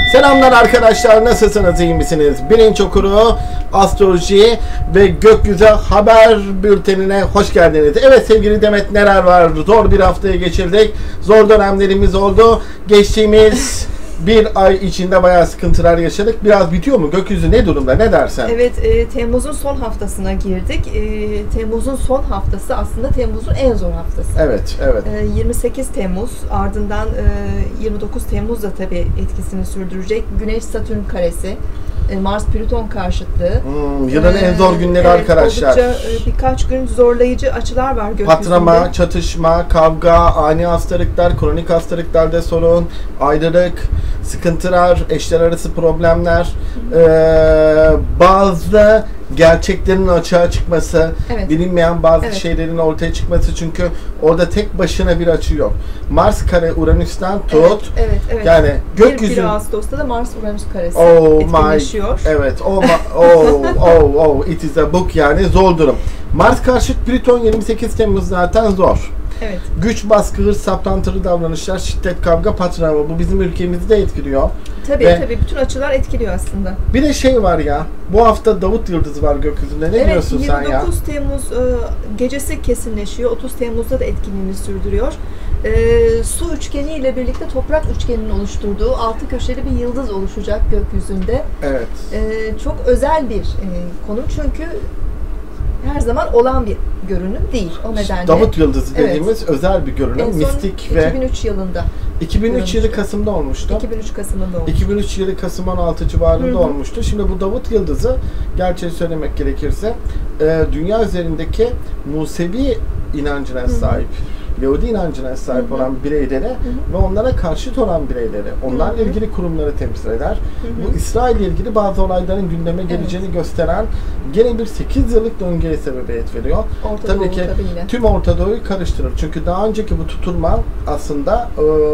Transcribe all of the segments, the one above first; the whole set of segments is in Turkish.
Selamlar arkadaşlar, nasılsınız, iyi misiniz? Bilinç Okuru, astroloji ve gökyüzü haber bültenine hoş geldiniz. Evet sevgili Demet, neler var? Zor bir haftayı geçirdik. Zor dönemlerimiz oldu. Geçtiğimiz bir ay içinde bayağı sıkıntılar yaşadık. Biraz bitiyor mu? Gökyüzü ne durumda? Ne dersen? Evet, Temmuz'un son haftasına girdik. Temmuz'un son haftası aslında Temmuz'un en zor haftası. Evet, evet. 28 Temmuz, ardından 29 Temmuz da tabii etkisini sürdürecek. Güneş-Satürn karesi, Mars-Plüton karşıtlığı. Yılın en zor günleri evet, arkadaşlar. Oldukça birkaç gün zorlayıcı açılar var gökyüzünde. Patlama, çatışma, kavga, ani hastalıklar, kronik hastalıklarda sorun, ayrılık, sıkıntılar, eşler arası problemler, bazı gerçeklerin açığa çıkması, evet, bilinmeyen bazı şeylerin ortaya çıkması, çünkü orada tek başına bir açı yok. Mars kare Uranüs'ten tut. Evet. Yani gökyüzü 1 Ağustos'ta da Mars-Uranüs karesi etkileşiyor. etkileşiyor. It is a book, yani zor durum. Mars karşıt Plüton 28 Temmuz zaten zor. Evet. Güç, baskı, hırs, saplantılı davranışlar, şiddet, kavga, patlama. Bu bizim ülkemizi de etkiliyor. Tabii bütün açılar etkiliyor aslında. Bir de şey var ya, bu hafta Davut Yıldızı var gökyüzünde. Ne diyorsun sen ya? 29 Temmuz gecesi kesinleşiyor. 30 Temmuz'da da etkinliğini sürdürüyor. Su üçgeni ile birlikte toprak üçgeninin oluşturduğu altı köşeli bir yıldız oluşacak gökyüzünde. Evet. Çok özel bir konum, çünkü her zaman olan bir görünüm değil. O nedenle. Davut Yıldızı dediğimiz özel bir görünüm. Mistik ve 2003 yılında. 2003 yılı Kasım'da olmuştu. 2003 Kasım'ında olmuştu. 2003 yılı Kasım 16 civarında olmuştu. Şimdi bu Davut Yıldızı, gerçeği söylemek gerekirse, dünya üzerindeki Musevi inancına sahip, Yahudi inancına sahip olan bireyleri ve onlara karşıt olan bireyleri, onlarla ilgili kurumları temsil eder. Bu İsrail ile ilgili bazı olayların gündeme geleceğini gösteren gene bir 8 yıllık döngüye sebebiyet veriyor. Tabii ki tüm Orta Doğu'yu karıştırır. Çünkü daha önceki bu tutulma aslında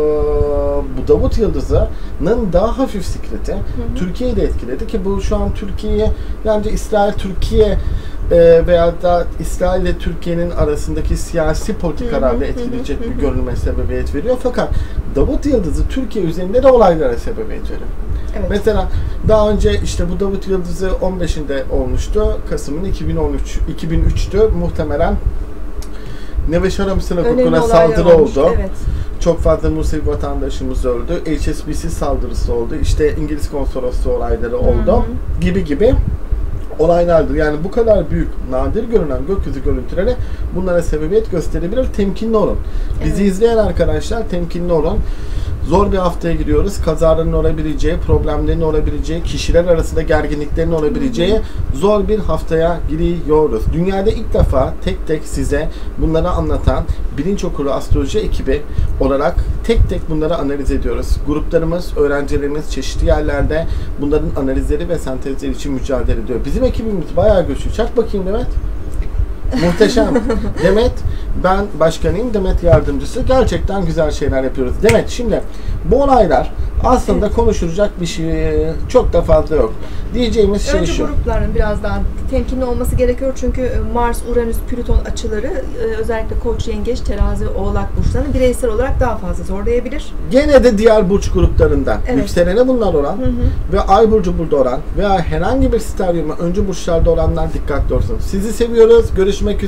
bu Davut Yıldızı'nın daha hafif sikleti Türkiye'yi de etkiledi ki bu şu an Türkiye'yi, yani İsrail-Türkiye veya da İsrail ile Türkiye'nin arasındaki siyasi politikalarla etkileyecek bir görünme sebebiyet veriyor. Fakat Davut Yıldızı Türkiye üzerinde de olaylara sebebiyet veriyor. Evet. Mesela daha önce işte bu Davut Yıldızı 15'inde olmuştu. Kasım'ın 2003'tü. Muhtemelen Neve Şaram Sinagoguna saldırı oldu. Evet. Çok fazla Musevi vatandaşımız öldü. HSBC saldırısı oldu. İşte İngiliz konsolosluğu olayları oldu. Gibi olaylardır. Yani bu kadar büyük, nadir görünen gökyüzü görüntüleri bunlara sebebiyet gösterebilir. Temkinli olun. Bizi izleyen arkadaşlar, temkinli olun. Zor bir haftaya giriyoruz. Kazaların olabileceği, problemlerin olabileceği, kişiler arasında gerginliklerin olabileceği zor bir haftaya giriyoruz. Dünyada ilk defa tek tek size bunları anlatan Bilinç Okuru Astroloji ekibi olarak tek tek bunları analiz ediyoruz. Gruplarımız, öğrencilerimiz çeşitli yerlerde bunların analizleri ve sentezleri için mücadele ediyor. Bizim ekibimiz bayağı güçlü. Çak bakayım Demet. Muhteşem. Demet, ben başkanıyım, Demet yardımcısı. Gerçekten güzel şeyler yapıyoruz. Demet, şimdi bu olaylar aslında konuşulacak bir şey çok da fazla yok. Diyeceğimiz şey Önce şu. grupların biraz daha temkinli olması gerekiyor, çünkü Mars, Uranüs, Plüton açıları özellikle Koç, Yengeç, Terazi ve Oğlak burçlarını bireysel olarak daha fazla zorlayabilir. Gene de diğer burç gruplarından yükselene bunlar olan ve ay burcu burada olan veya herhangi bir steryuma öncü burçlarda olanlar dikkatli olsun. Sizi seviyoruz. Görüşmek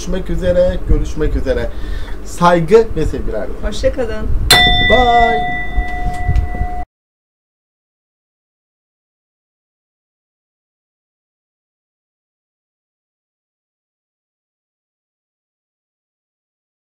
üzere. Saygı ve sevgilerle. Hoşça kalın. Bye.